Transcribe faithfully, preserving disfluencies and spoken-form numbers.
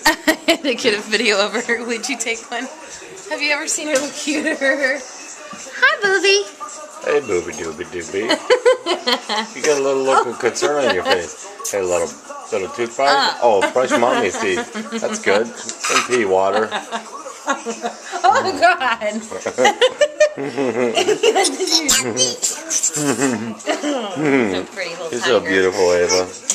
I had to get a video of her. Would you take one? Have you ever seen her look cuter? Hi, Booby. Hey, Booby Dooby Dooby. You got a little look of concern on your face. Hey, little little toothbrush. Uh. Oh, brush mommy's teeth. That's good. And pee water. Oh God. You're so beautiful, Ava.